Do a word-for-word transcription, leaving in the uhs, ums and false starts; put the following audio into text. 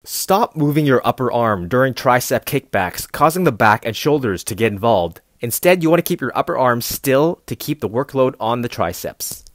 Stop moving your upper arm during tricep kickbacks, causing the back and shoulders to get involved. Instead, you want to keep your upper arm still to keep the workload on the triceps.